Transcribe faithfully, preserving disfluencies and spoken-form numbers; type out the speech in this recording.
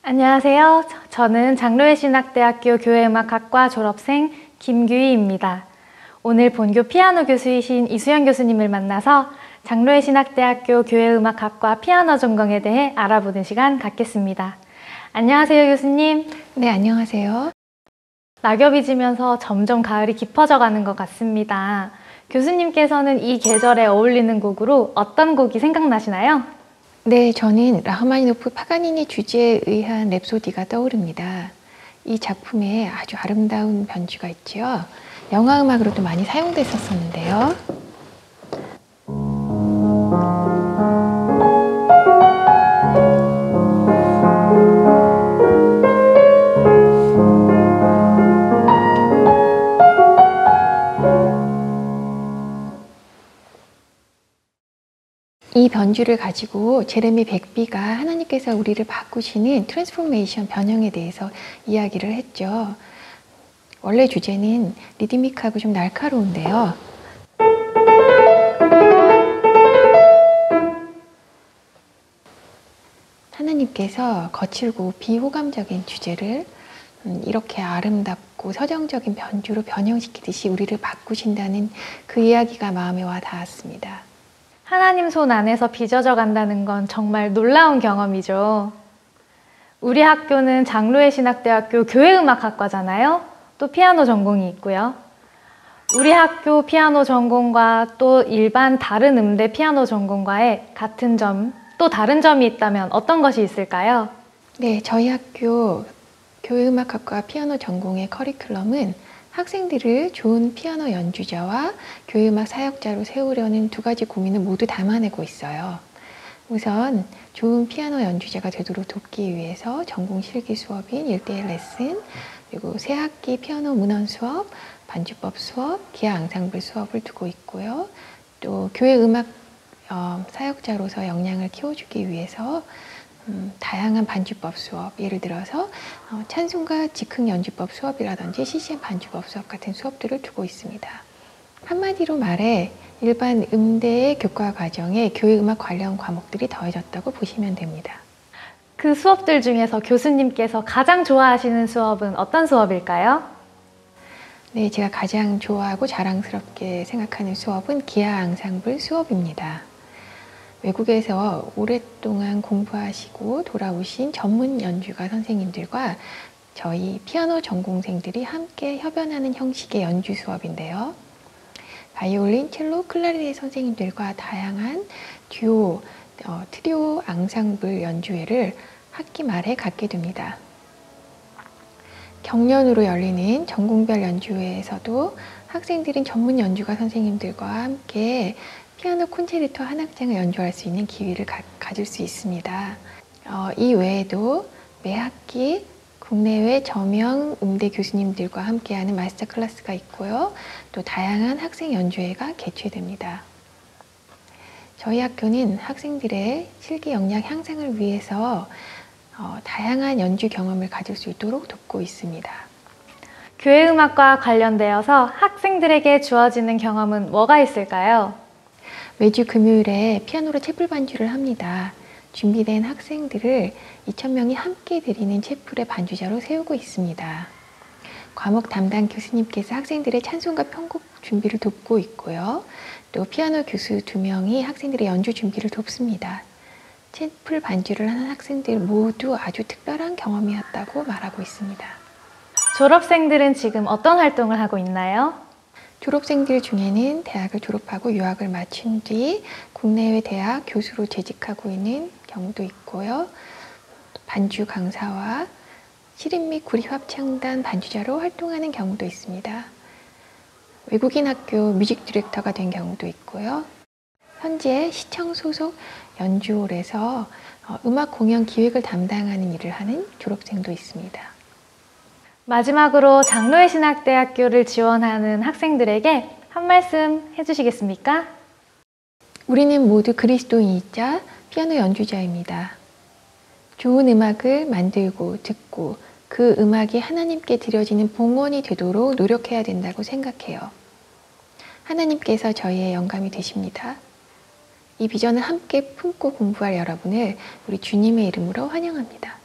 안녕하세요. 저는 장로회신학대학교 교회음악학과 졸업생 김규희입니다. 오늘 본교 피아노 교수이신 이수연 교수님을 만나서 장로회신학대학교 교회음악학과 피아노 전공에 대해 알아보는 시간 갖겠습니다. 안녕하세요, 교수님. 네, 안녕하세요. 낙엽이 지면서 점점 가을이 깊어져 가는 것 같습니다. 교수님께서는 이 계절에 어울리는 곡으로 어떤 곡이 생각나시나요? 네, 저는 라흐마니노프 파가니니 주제에 의한 랩소디가 떠오릅니다. 이 작품에 아주 아름다운 변주가 있죠. 영화 음악으로도 많이 사용됐었는데요. 이 변주를 가지고 제레미 백비가 하나님께서 우리를 바꾸시는 트랜스포메이션 변형에 대해서 이야기를 했죠. 원래 주제는 리드미크하고 좀 날카로운데요. 하나님께서 거칠고 비호감적인 주제를 이렇게 아름답고 서정적인 변주로 변형시키듯이 우리를 바꾸신다는 그 이야기가 마음에 와 닿았습니다. 하나님 손 안에서 빚어져 간다는 건 정말 놀라운 경험이죠. 우리 학교는 장로회신학대학교 교회음악학과잖아요. 또 피아노 전공이 있고요. 우리 학교 피아노 전공과 또 일반 다른 음대 피아노 전공과의 같은 점, 또 다른 점이 있다면 어떤 것이 있을까요? 네, 저희 학교 교회음악학과 피아노 전공의 커리큘럼은 학생들을 좋은 피아노 연주자와 교회음악 사역자로 세우려는 두 가지 고민을 모두 담아내고 있어요. 우선 좋은 피아노 연주자가 되도록 돕기 위해서 전공 실기 수업인 일대일 레슨, 그리고 새학기 피아노 문헌 수업, 반주법 수업, 기하 앙상블 수업을 두고 있고요. 또 교회음악 어, 사역자로서 역량을 키워주기 위해서 음, 다양한 반주법 수업, 예를 들어서 어, 찬송가 즉흥 연주법 수업이라든지 씨씨엠 반주법 수업 같은 수업들을 두고 있습니다. 한마디로 말해 일반 음대의 교과 과정에 교회음악 관련 과목들이 더해졌다고 보시면 됩니다. 그 수업들 중에서 교수님께서 가장 좋아하시는 수업은 어떤 수업일까요? 네, 제가 가장 좋아하고 자랑스럽게 생각하는 수업은 기하 앙상블 수업입니다. 외국에서 오랫동안 공부하시고 돌아오신 전문 연주가 선생님들과 저희 피아노 전공생들이 함께 협연하는 형식의 연주 수업인데요. 바이올린, 첼로, 클라리넷 선생님들과 다양한 듀오, 어, 트리오, 앙상블 연주회를 학기 말에 갖게 됩니다. 경연으로 열리는 전공별 연주회에서도 학생들은 전문 연주가 선생님들과 함께 피아노 콘체르토 한 악장을 연주할 수 있는 기회를 가, 가질 수 있습니다. 어, 이 외에도 매 학기 국내외 저명 음대 교수님들과 함께하는 마스터 클래스가 있고요. 또 다양한 학생 연주회가 개최됩니다. 저희 학교는 학생들의 실기 역량 향상을 위해서 어, 다양한 연주 경험을 가질 수 있도록 돕고 있습니다. 교회음악과 관련되어서 학생들에게 주어지는 경험은 뭐가 있을까요? 매주 금요일에 피아노로 채플 반주를 합니다. 준비된 학생들을 이천 명이 함께 드리는 채플의 반주자로 세우고 있습니다. 과목 담당 교수님께서 학생들의 찬송가 편곡 준비를 돕고 있고요. 또 피아노 교수 두 명이 학생들의 연주 준비를 돕습니다. 채플 반주를 하는 학생들 모두 아주 특별한 경험이었다고 말하고 있습니다. 졸업생들은 지금 어떤 활동을 하고 있나요? 졸업생들 중에는 대학을 졸업하고 유학을 마친 뒤 국내외 대학 교수로 재직하고 있는 경우도 있고요. 반주 강사와 실인 및 구립합창단 반주자로 활동하는 경우도 있습니다. 외국인 학교 뮤직 디렉터가 된 경우도 있고요. 현재 시청 소속 연주홀에서 음악 공연 기획을 담당하는 일을 하는 졸업생도 있습니다. 마지막으로 장로회신학대학교를 지원하는 학생들에게 한 말씀 해주시겠습니까? 우리는 모두 그리스도인이자 피아노 연주자입니다. 좋은 음악을 만들고 듣고 그 음악이 하나님께 드려지는 봉헌이 되도록 노력해야 된다고 생각해요. 하나님께서 저희의 영감이 되십니다. 이 비전을 함께 품고 공부할 여러분을 우리 주님의 이름으로 환영합니다.